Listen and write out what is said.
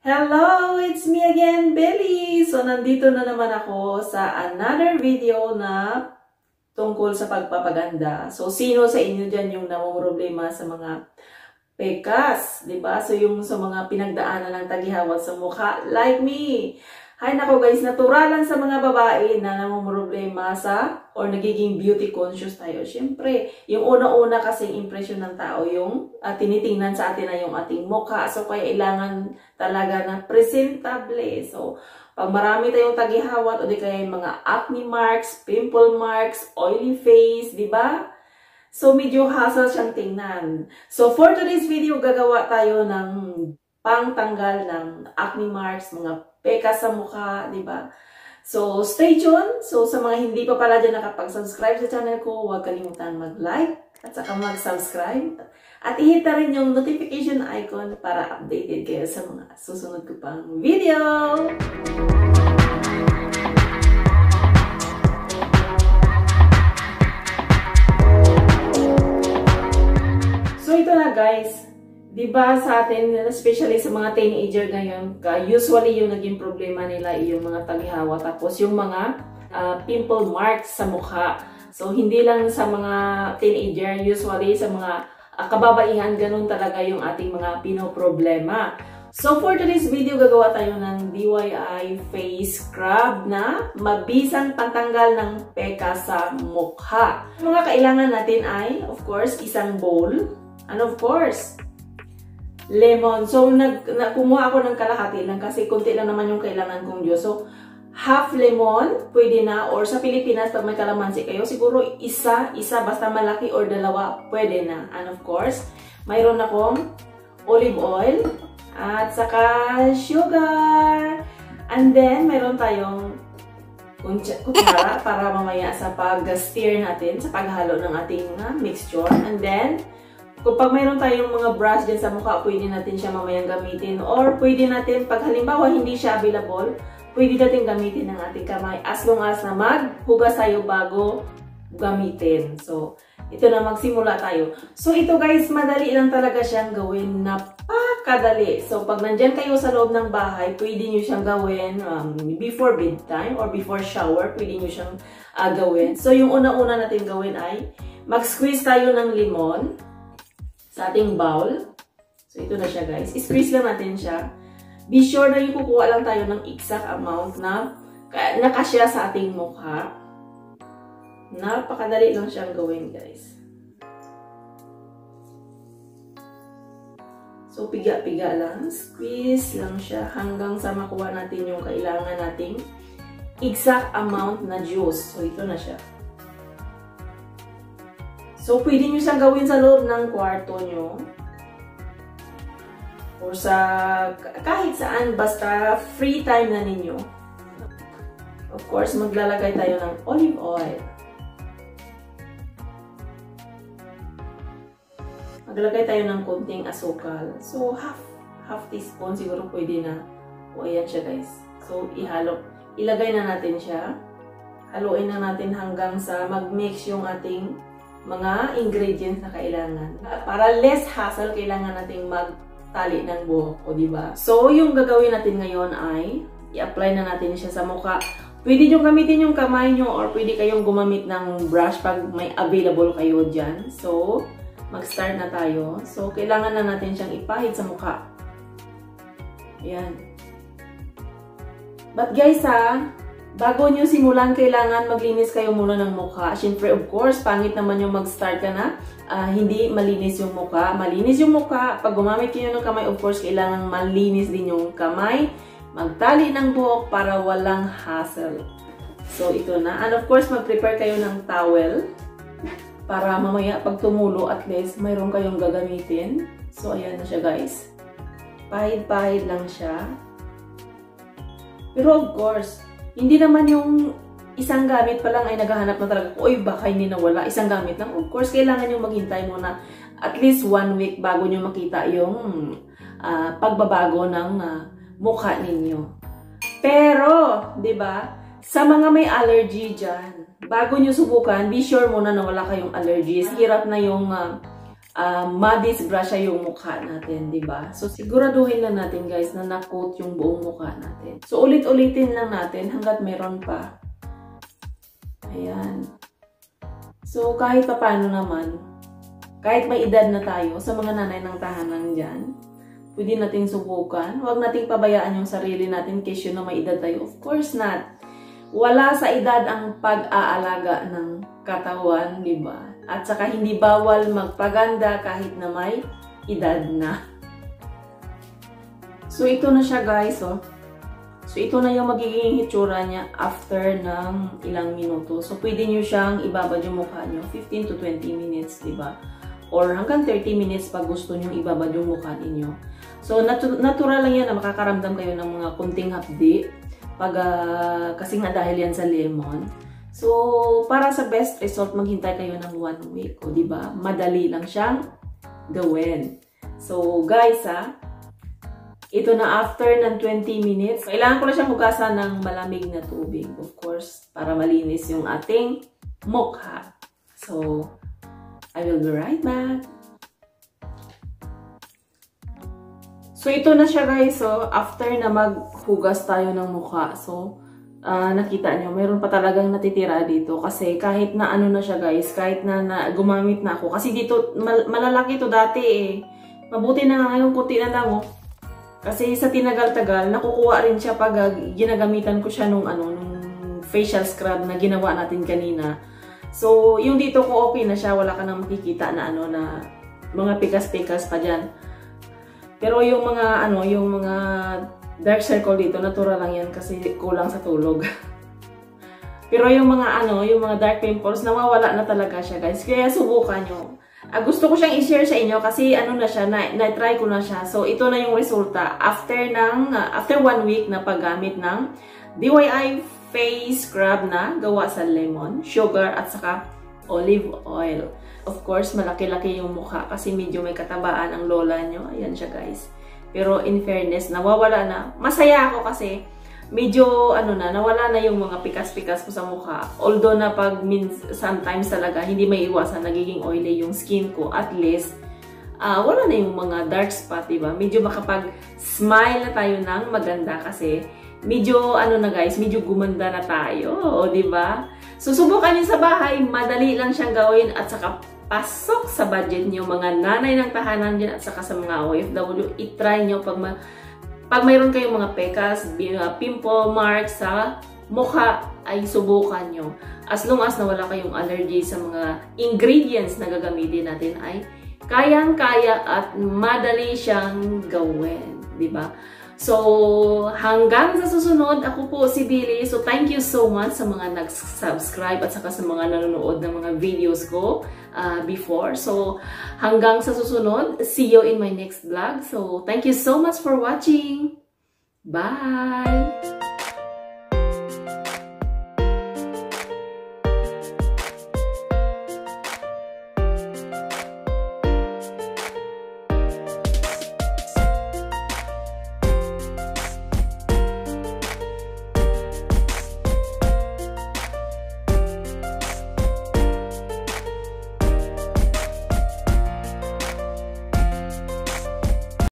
Hello! It's me again, Belly! So, nandito na naman ako sa another video na tungkol sa pagpapaganda. So, sino sa inyo dyan yung namumroblema sa mga pekas? Diba? So, yung sa mga pinagdaanan ng tagihawat sa mukha, like me. Hay nako guys, naturalan sa mga babae na namumroblema sa or nagiging beauty conscious tayo. Siyempre, yung una-una kasing impression ng tao yung tinitingnan sa atin na yung ating mukha. So, kaya kailangan talaga na presentable. So, pag marami tayong tagihawat o di kaya yung mga acne marks, pimple marks, oily face, di ba? So, medyo hassle siyang tingnan. So, for today's video, gagawa tayo ng pangtanggal ng acne marks, mga pekas sa mukha, di ba? So, stay tuned. So, sa mga hindi pa pala dyan nakapag-subscribe sa channel ko, huwag kalimutan mag-like at saka mag-subscribe. At i-hit na rin yung notification icon para updated kayo sa mga susunod ko pang video. So, ito na guys. Diba sa atin, especially sa mga teenager ngayon, usually yung naging problema nila yung mga taghawa, tapos yung mga pimple marks sa mukha. So, hindi lang sa mga teenager, usually sa mga kababaihan, ganun talaga yung ating mga pinoproblema. So, for today's video, gagawa tayo ng DIY face scrub na mabisang pantanggal ng peka sa mukha. Ang mga kailangan natin ay, of course, isang bowl, and of course, lemon. So, kumuha ako ng kalahati lang kasi konti lang naman yung kailangan kong juice. So, half lemon, pwede na. Or sa Pilipinas, pag may kalamansi kayo, siguro isa, basta malaki or dalawa, pwede na. And of course, mayroon akong olive oil at saka sugar. And then, mayroon tayong kutsara para mamaya sa pag-stir natin, sa paghalo ng ating mixture. And then, kapag mayroon tayong mga brush din sa mukha, pwede natin siya mamayang gamitin. Or pwede natin, pag halimbawa hindi siya available, pwede natin gamitin ng ating kamay as long as na maghugas tayo bago gamitin. So, ito na, magsimula tayo. So, ito guys, madali lang talaga siyang gawin. Napakadali. So, pag nandyan kayo sa loob ng bahay, pwede nyo siyang gawin before bedtime or before shower, pwede nyo siyang gawin. So, yung una-una natin gawin ay mag-squeeze tayo ng limon sa ating bowl. So, ito na siya guys. I-squeeze lang natin siya. Be sure na yung kukuha lang tayo ng exact amount na nakasya sa ating mukha. Napakadali lang siyang gawin guys. So, piga-piga lang. Squeeze lang siya hanggang sa makuha natin yung kailangan nating exact amount na juice. So, ito na siya. So, pwede nyo siyang gawin sa loob ng kwarto nyo. Or sa kahit saan, basta free time na ninyo. Of course, maglalagay tayo ng olive oil. Maglalagay tayo ng konting asukal. So, half teaspoon siguro pwede na. O, ayan siya guys. So, ilagay na natin siya. Haluin na natin hanggang sa mag-mix yung ating mga ingredients na kailangan. Para less hassle, kailangan nating magtali ng buhok, o diba? So, yung gagawin natin ngayon ay i-apply na natin siya sa mukha. Pwede nyo gamitin yung kamay nyo or pwede kayong gumamit ng brush pag may available kayo dyan. So, mag-start na tayo. So, kailangan na natin siyang ipahid sa mukha. Ayan. But guys bago nyo simulan, kailangan maglinis kayo muna ng mukha. Siyempre, of course, pangit naman yung mag-start ka na, hindi malinis yung mukha. Malinis yung mukha. Pag gumamit kayo ng kamay, of course, kailangan malinis din yung kamay. Magtali ng buhok para walang hassle. So, ito na. And of course, mag-prepare kayo ng towel para mamaya pag tumulo, at least, mayroon kayong gagamitin. So, ayan na siya, guys. Pahid-pahid lang siya. Pero of course, hindi naman yung isang gamit pa lang ay naghahanap na talaga, uy, baka hindi nawala. Isang gamit lang. Of course, kailangan nyo maghintay muna at least 1 week bago nyo makita yung pagbabago ng mukha ninyo. Pero, di ba, sa mga may allergy dyan, bago nyo subukan, be sure muna na wala kayong allergies. Hirap na yung madisgrasya yung mukha natin, di ba? So, siguraduhin lang natin, guys, na na-coat yung buong mukha natin. So, ulit-ulitin lang natin hanggat meron pa. Ayan. So, kahit pa paano naman, kahit may edad na tayo, sa mga nanay ng tahanan dyan, pwede nating subukan. Huwag nating pabayaan yung sarili natin kesyo na may edad tayo. Of course not. Wala sa edad ang pag-aalaga ng katawan, di ba? At saka hindi bawal magpaganda kahit na may edad na. So, ito na siya, guys, oh. So, ito na yung magiging hitsura niya after ng ilang minuto. So, pwede nyo siyang ibabad yung mukha nyo 15 to 20 minutes, di ba? Or hanggang 30 minutes pag gusto nyo ibabad yung mukha ninyo. So, natural lang yan na makakaramdam kayo ng mga kunting hapdi. Kasi nga dahil yan sa lemon. So, para sa best result, maghintay kayo ng 1 week. O, diba? Madali lang siyang gawin. So, guys, ito na after ng 20 minutes. Kailangan ko na siyang hugasan ng malamig na tubig. Of course, para malinis yung ating mukha. So, I will be right back. So, ito na siya, guys. So, after na maghugas tayo ng mukha. So, nakita nyo, mayroon pa talagang natitira dito. Kasi kahit na ano na siya, guys, kahit na gumamit na ako. Kasi dito, malalaki ito dati eh. Mabuti na nga ngayon, puti na lang oh. Kasi sa tinagal-tagal, nakukuha rin siya pag ginagamitan ko siya nung facial scrub na ginawa natin kanina. So, yung dito ko okay na siya, wala ka nang makikita na na mga pikas-pikas pa dyan. Pero yung mga yung mga dark circle dito, natural lang yan kasi kulang sa tulog. Pero yung mga yung mga dark pimples, nawawala na talaga siya, guys. Kaya subukan nyo. Gusto ko siyang i-share sa inyo kasi na siya, na-try ko na siya. So, ito na yung resulta after 1 week na paggamit ng DIY face scrub na gawa sa lemon, sugar, at saka olive oil. Of course, malaki-laki yung mukha kasi medyo may katabaan ang lola nyo. Ayan siya, guys. Pero in fairness, nawawala na. Masaya ako kasi medyo nawala na yung mga pikas-pikas ko sa mukha. Although na sometimes talaga hindi may iwasan nagiging oily yung skin ko. At least wala na yung mga dark spot, diba? Medyo makapag-smile na tayo ng maganda kasi medyo na guys, medyo gumanda na tayo, diba? Susubukan nyo sa bahay, madali lang siyang gawin at saka pasok sa budget nyo, mga nanay ng tahanan dyan at saka sa mga OFW, i-try nyo pag mayroon kayong mga pekas, pimple marks sa mukha, ay subukan nyo. As long as nawala kayong allergy sa mga ingredients na gagamitin natin, ay kayang-kaya at madali siyang gawin, diba? So, hanggang sa susunod, ako po si Billy. So, thank you so much sa mga nag-subscribe at saka sa mga nanonood ng mga videos ko before. So, hanggang sa susunod, see you in my next vlog. So, thank you so much for watching. Bye!